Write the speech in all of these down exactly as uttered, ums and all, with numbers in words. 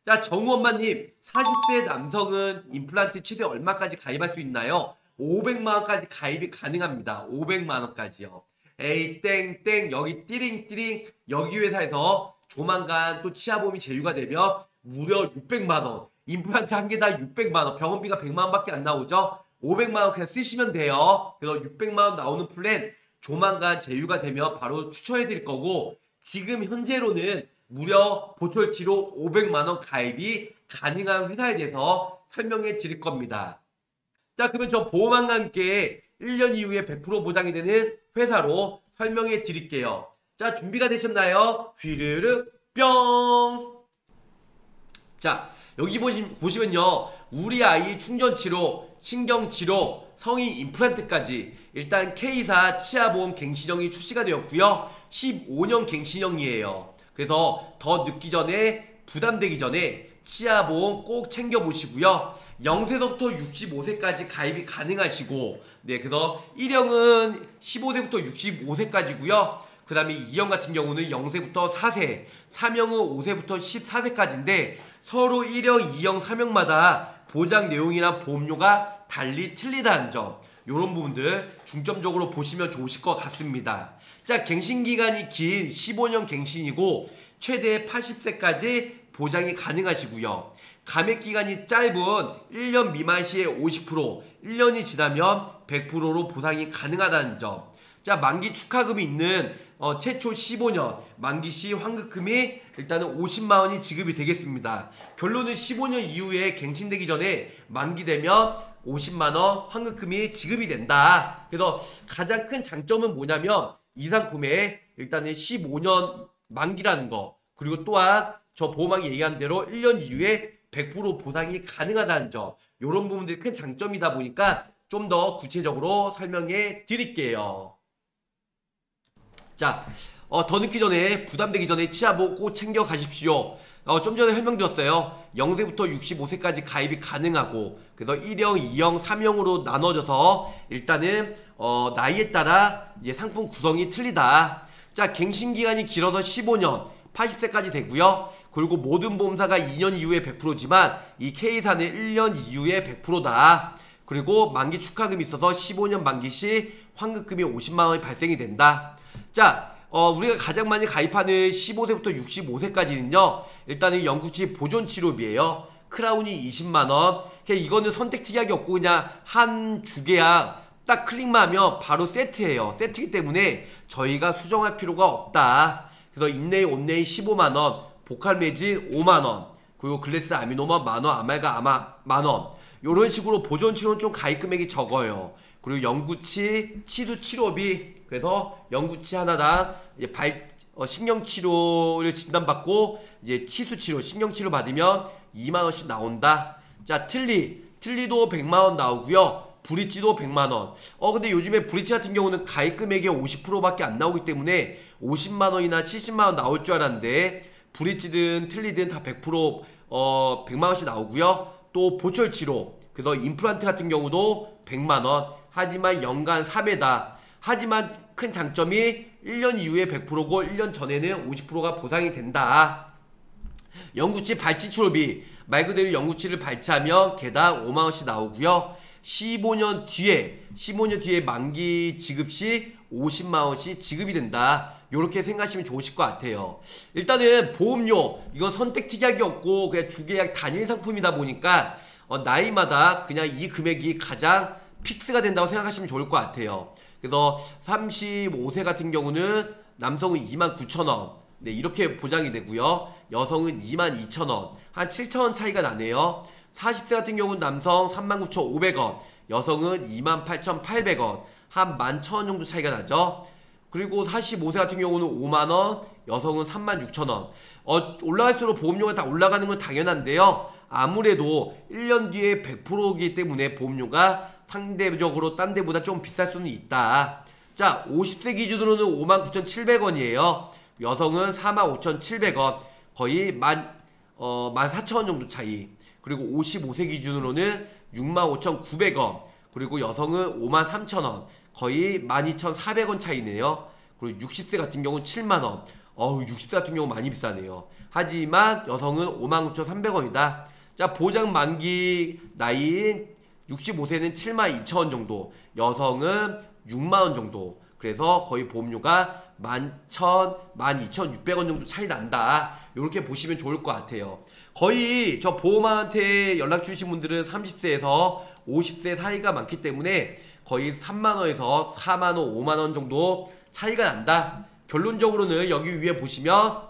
자, 정우엄마님, 사십 세 남성은 임플란트 최대 얼마까지 가입할 수 있나요? 오백만 원까지 가입이 가능합니다. 오백만 원까지요. 에이, 땡땡, 여기 띠링띠링, 여기 회사에서 조만간 또 치아보험이 제휴가 되면 무려 육백만 원. 임플란트 한 개당 육백만 원. 병원비가 백만 원밖에 안 나오죠? 오백만 원 그냥 쓰시면 돼요. 그래서 육백만 원 나오는 플랜 조만간 제휴가 되면 바로 추천해 드릴 거고, 지금 현재로는 무려 보철치료 오백만 원 가입이 가능한 회사에 대해서 설명해 드릴 겁니다. 자, 그러면 저 보험왕과 함께 일 년 이후에 백 퍼센트 보장이 되는 회사로 설명해 드릴게요. 자, 준비가 되셨나요? 휘르르 뿅! 자, 여기 보시, 보시면요, 우리 아이 충전치료, 신경치료, 성인 임플란트까지 일단 K사 치아보험 갱신형이 출시가 되었고요. 십오 년 갱신형이에요. 그래서 더 늦기 전에, 부담되기 전에 치아보험 꼭 챙겨보시고요. 영 세부터 육십오 세까지 가입이 가능하시고, 네, 그래서 일 형은 십오 세부터 육십오 세까지고요. 그 다음에 이 형 같은 경우는 영 세부터 사 세, 삼 형은 오 세부터 십사 세까지인데 서로 일 형, 이 형, 삼 형마다 보장 내용이나 보험료가 달리 틀리다는 점, 이런 부분들 중점적으로 보시면 좋으실 것 같습니다. 자, 갱신기간이 긴 십오 년 갱신이고 최대 팔십 세까지 보장이 가능하시고요. 감액기간이 짧은 일 년 미만 시에 오십 퍼센트, 일 년이 지나면 백 퍼센트로 보상이 가능하다는 점. 자, 만기 축하금이 있는 어, 최초 십오 년 만기 시 환급금이 일단은 오십만 원이 지급이 되겠습니다. 결론은 십오 년 이후에 갱신되기 전에 만기되면 오십만 원 환급금이 지급이 된다. 그래서 가장 큰 장점은 뭐냐면 이 상품에 일단은 십오 년 만기라는 거, 그리고 또한 저 보험왕이 얘기한 대로 일 년 이후에 백 퍼센트 보상이 가능하다는 점, 이런 부분들이 큰 장점이다 보니까 좀 더 구체적으로 설명해 드릴게요. 자, 어, 더 늦기 전에, 부담되기 전에 치아보험 꼭 챙겨 가십시오. 어, 좀 전에 설명드렸어요. 영 세부터 육십오 세까지 가입이 가능하고, 그래서 일 형, 이 형, 삼 형으로 나눠져서 일단은 어, 나이에 따라 이제 상품 구성이 틀리다. 자, 갱신기간이 길어서 십오 년, 팔십 세까지 되고요. 그리고 모든 보험사가 이 년 이후에 백 퍼센트지만 이 K사는 일 년 이후에 백 퍼센트다. 그리고 만기 축하금이 있어서 십오 년 만기 시 환급금이 오십만 원이 발생이 된다. 자, 어, 우리가 가장 많이 가입하는 십오 세부터 육십오 세까지는요, 일단은 영구치 보존치료비예요. 크라운이 이십만 원. 그냥 이거는 선택 특약이 없고 그냥 한 주계약 딱 클릭만 하면 바로 세트예요. 세트이기 때문에 저희가 수정할 필요가 없다. 그래서 인네이 온네이 십오만 원, 보컬 매진 오만 원, 그리고 글래스 아미노먼 만 원, 아말가 아마 만 원, 요런 식으로 보존치료는 좀 가입 금액이 적어요. 그리고 영구치 치수 치료비, 그래서 영구치 하나당 이제 발 어, 신경치료를 진단받고 이제 치수치료, 신경치료 받으면 이만 원씩 나온다. 자, 틀리, 틀리도 백만 원 나오고요. 브릿지도 백만 원. 어 근데 요즘에 브릿지 같은 경우는 가입 금액의 오십 퍼센트밖에 안 나오기 때문에 오십만 원이나 칠십만 원 나올 줄 알았는데 브릿지든 틀리든 다 백 퍼센트 어 백만 원씩 나오고요. 또 보철치료, 그래서 임플란트 같은 경우도 백만 원. 하지만 연간 삼 회다. 하지만 큰 장점이 일 년 이후에 백 퍼센트고 일 년 전에는 오십 퍼센트가 보상이 된다. 영구치 발치치료비, 말 그대로 영구치를 발치하면 개당 오만 원씩 나오고요. 십오 년 뒤에, 십오 년 뒤에 만기 지급 시 오십만 원씩 지급이 된다. 요렇게 생각하시면 좋으실 것 같아요. 일단은 보험료, 이건 선택 특약이 없고 그냥 주계약 단일 상품이다 보니까 어, 나이마다 그냥 이 금액이 가장 픽스가 된다고 생각하시면 좋을 것 같아요. 그래서 삼십오 세 같은 경우는 남성은 이만 구천 원, 네, 이렇게 보장이 되고요. 여성은 이만 이천 원, 한 칠천 원 차이가 나네요. 사십 세 같은 경우는 남성 삼만 구천 오백 원, 여성은 이만 팔천 팔백 원, 한 만 천 원 정도 차이가 나죠. 그리고 사십오 세 같은 경우는 오만 원, 여성은 삼만 육천 원. 어, 올라갈수록 보험료가 다 올라가는 건 당연한데요. 아무래도 일 년 뒤에 백 퍼센트이기 때문에 보험료가 상대적으로 딴 데보다 좀 비쌀 수는 있다. 자, 오십 세 기준으로는 오만 구천 칠백 원이에요. 여성은 사만 오천 칠백 원, 거의 만, 어, 만 사천 원 정도 차이. 그리고 오십오 세 기준으로는 육만 오천 구백 원, 그리고 여성은 오만 삼천 원, 거의 만 이천 사백 원 차이네요. 그리고 육십 세 같은 경우는 칠만 원. 어우 육십 세 같은 경우 많이 비싸네요. 하지만 여성은 오만 구천삼백 원이다. 자, 보장 만기 나이인 육십오 세는 칠만 이천 원 정도, 여성은 육만 원 정도. 그래서 거의 보험료가 만 천, 만 이천육백 원 정도 차이 난다. 이렇게 보시면 좋을 것 같아요. 거의 저 보험한테 연락 주신 분들은 삼십 세에서 오십 세 사이가 많기 때문에 거의 삼만 원에서 사만 원, 오만 원 정도 차이가 난다. 결론적으로는 여기 위에 보시면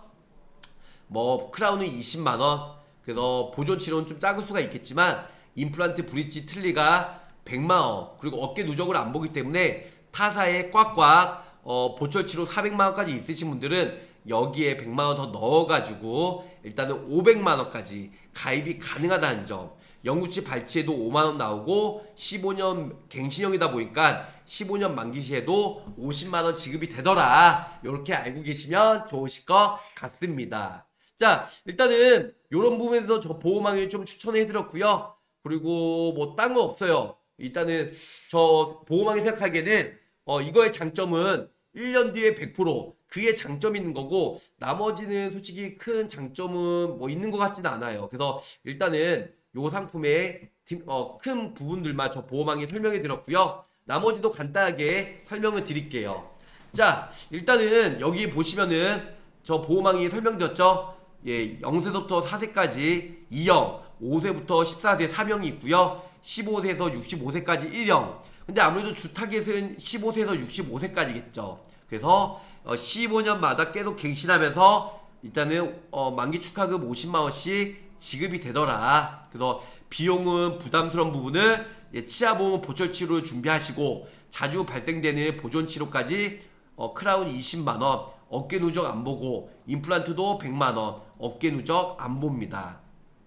뭐 크라운은 이십만 원, 그래서 보존치료는 좀 작을 수가 있겠지만 임플란트 브릿지 틀니가 백만 원, 그리고 어깨 누적을 안 보기 때문에 타사에 꽉꽉 어, 보철치료 사백만 원까지 있으신 분들은 여기에 백만 원 더 넣어가지고 일단은 오백만 원까지 가입이 가능하다는 점. 영구치 발치에도 오만 원 나오고 십오 년 갱신형이다 보니까 십오 년 만기 시에도 오십만 원 지급이 되더라. 이렇게 알고 계시면 좋으실 것 같습니다. 자, 일단은 이런 부분에서 저 보호망을 좀 추천해 드렸고요. 그리고 뭐 딴 거 없어요. 일단은 저 보호망이 생각하기에는 어 이거의 장점은 일 년 뒤에 백 퍼센트 그게 장점이 있는 거고, 나머지는 솔직히 큰 장점은 뭐 있는 것 같지는 않아요. 그래서 일단은 요 상품의 어, 큰 부분들만 저 보호망이 설명해 드렸고요. 나머지도 간단하게 설명을 드릴게요. 자, 일단은 여기 보시면은 저 보호망이 설명드렸죠. 예, 영 세부터 사 세까지 이 형, 오 세부터 십사 세 삼 형이 있고요. 십오 세에서 육십오 세까지 일 형. 근데 아무래도 주타겟은 십오 세에서 육십오 세까지겠죠. 그래서 어, 십오 년마다 계속 갱신하면서 일단은 어, 만기 축하금 오십만 원씩 지급이 되더라. 그래서 비용은 부담스러운 부분을 예, 치아보험 보철치료를 준비하시고, 자주 발생되는 보존치료까지 어, 크라운 이십만 원, 어깨 누적 안 보고, 임플란트도 백만 원, 어깨 누적 안 봅니다.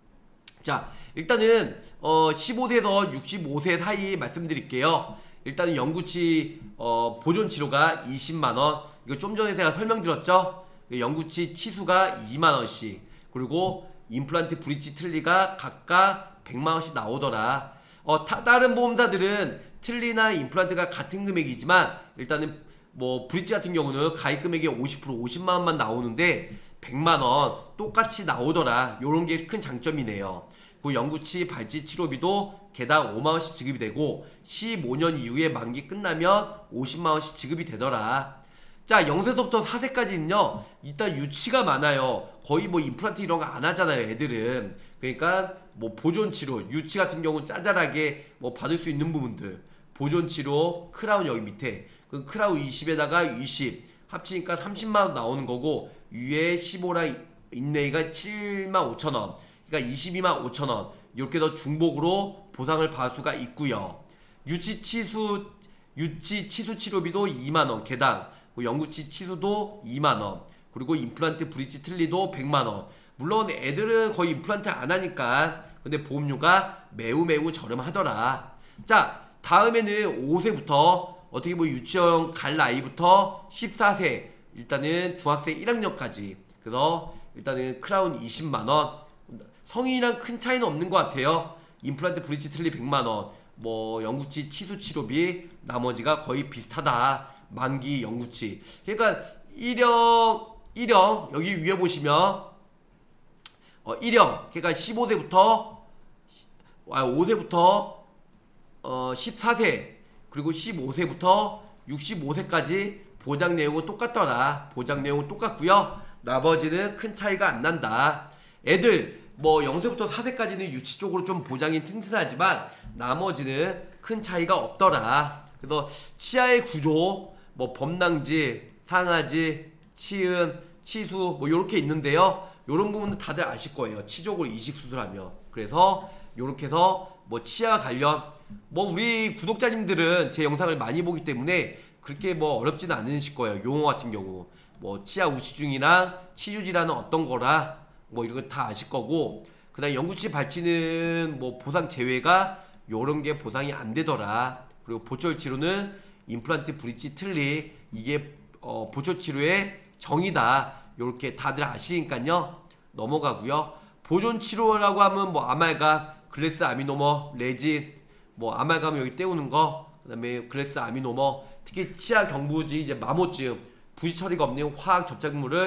자, 일단은 어, 십오 세에서 육십오 세 사이 말씀드릴게요. 일단은 영구치 어, 보존치료가 이십만 원, 이거 좀 전에 제가 설명드렸죠. 영구치 치수가 이만 원씩, 그리고 임플란트 브릿지 틀니가 각각 백만 원씩 나오더라. 어, 타, 다른 보험사들은 틀니나 임플란트가 같은 금액이지만 일단은 뭐 브릿지 같은 경우는 가입 금액의 오십 퍼센트 오십만 원만 나오는데 백만 원 똑같이 나오더라. 요런 게 큰 장점이네요. 그 영구치 발치 치료비도 개당 오만 원씩 지급이 되고, 십오 년 이후에 만기 끝나면 오십만 원씩 지급이 되더라. 자, 영 세부터 사 세까지는요 일단 유치가 많아요. 거의 뭐 임플란트 이런 거 안 하잖아요, 애들은. 그러니까 뭐 보존치료, 유치 같은 경우는 짜잘하게 뭐 받을 수 있는 부분들, 보존치료 크라운 여기 밑에 그 크라운 이십에다가 이십 합치니까 삼십만 원 나오는 거고, 위에 십오랑 인레이가 칠만 오천 원, 그러니까 이십이만 오천 원, 이렇게 더 중복으로 보상을 받을 수가 있고요. 유치 치수 유치 치수 치료비도 이만 원 개당, 영구치 치수도 이만 원, 그리고 임플란트 브릿지 틀니도 백만 원. 물론 애들은 거의 임플란트 안 하니까 근데 보험료가 매우 매우 저렴하더라. 자, 다음에는 오 세부터 어떻게 뭐 유치원 갈 나이부터 십사 세, 일단은 중학생 일 학년까지. 그래서 일단은 크라운 이십만 원. 성인이랑 큰 차이는 없는 것 같아요. 임플란트 브릿지 틀니 백만 원, 뭐 영구치 치수 치료비 나머지가 거의 비슷하다. 만기 영구치. 그러니까 일 형 일 형 여기 위에 보시면 어 일 형 그러니까 십오 세부터 아 오 세부터 어 십사 세, 그리고 십오 세부터 육십오 세까지 보장 내용은 똑같더라. 보장 내용은 똑같고요. 나머지는 큰 차이가 안 난다. 애들 뭐 영 세부터 사 세까지는 유치 쪽으로 좀 보장이 튼튼하지만 나머지는 큰 차이가 없더라. 그래서 치아의 구조, 뭐 범낭지, 상하지, 치은, 치수 뭐 요렇게 있는데요. 요런 부분은 다들 아실 거예요. 치족을 이식 수술하면. 그래서 요렇게 해서 뭐 치아 관련, 뭐 우리 구독자님들은 제 영상을 많이 보기 때문에 그렇게 뭐 어렵지는 않으실 거예요. 용어 같은 경우 뭐 치아 우시중이랑 치주질환은 어떤 거라 뭐 이런 거 다 아실 거고, 그 다음에 영구치 발치는 뭐 보상 제외가 요런 게 보상이 안 되더라. 그리고 보철 치료는 임플란트 브릿지 틀니, 이게 어 보철 치료의 정의다. 요렇게 다들 아시니까요 넘어가고요. 보존 치료라고 하면 뭐 아말감, 글래스 아미노머, 레진, 뭐 아말감 여기 떼우는 거, 그 다음에 글래스 아미노머, 특히 치아 경부지 이제 마모증, 부시 처리가 없는 화학 접착물을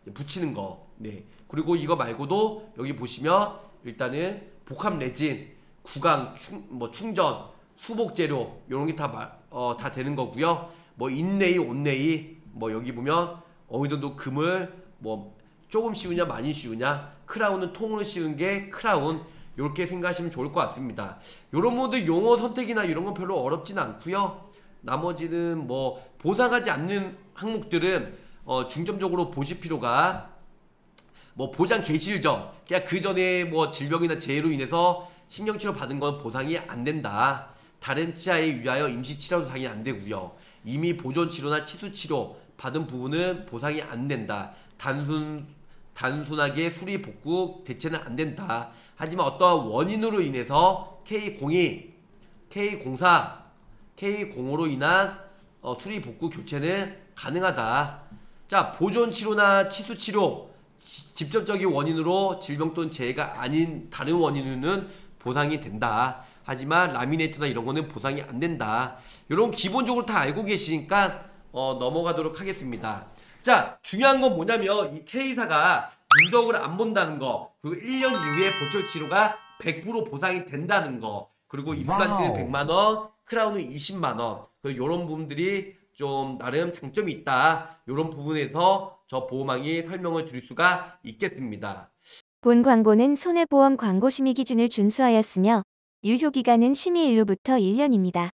붙이는 거. 네. 그리고 이거 말고도 여기 보시면 일단은 복합 레진, 구강, 충, 뭐 충전, 수복 재료 이런 게 다 어, 다 되는 거고요. 뭐 인레이, 온레이 뭐 여기 보면 어느 정도 금을 뭐 조금 씌우냐 많이 씌우냐, 크라운은 통으로 씌운 게 크라운, 이렇게 생각하시면 좋을 것 같습니다. 요런 모드 용어 선택이나 이런 건 별로 어렵지는 않고요. 나머지는 뭐 보상하지 않는 항목들은 어 중점적으로 보실 필요가, 뭐 보장 개시일 전, 그냥 그 전에 뭐 질병이나 재해로 인해서 신경치료 받은 건 보상이 안 된다. 다른 치아에 위하여 임시치료도 당연히 안 되고요. 이미 보존치료나 치수치료 받은 부분은 보상이 안 된다. 단순, 단순하게 수리 복구 대체는 안 된다. 하지만 어떠한 원인으로 인해서 케이 공이, 케이 공사, 케이 공오로 인한 어, 수리 복구 교체는 가능하다. 자, 보존치료나 치수치료, 지, 직접적인 원인으로 질병 또는 재해가 아닌 다른 원인으로는 보상이 된다. 하지만 라미네이트나 이런 거는 보상이 안 된다. 이런 기본적으로 다 알고 계시니까 어, 넘어가도록 하겠습니다. 자, 중요한 건 뭐냐면 이 K사가 누적을 안 본다는 거, 그리고 일 년 이후에 보철 치료가 백 퍼센트 보상이 된다는 거, 그리고 임플란트는 백만 원, 크라운은 이십만 원, 그리고 이런 부분들이 좀 나름 장점이 있다. 이런 부분에서 저 보호망이 설명을 드릴 수가 있겠습니다. 본 광고는 손해보험 광고 심의 기준을 준수하였으며 유효기간은 심의일로부터 일 년입니다.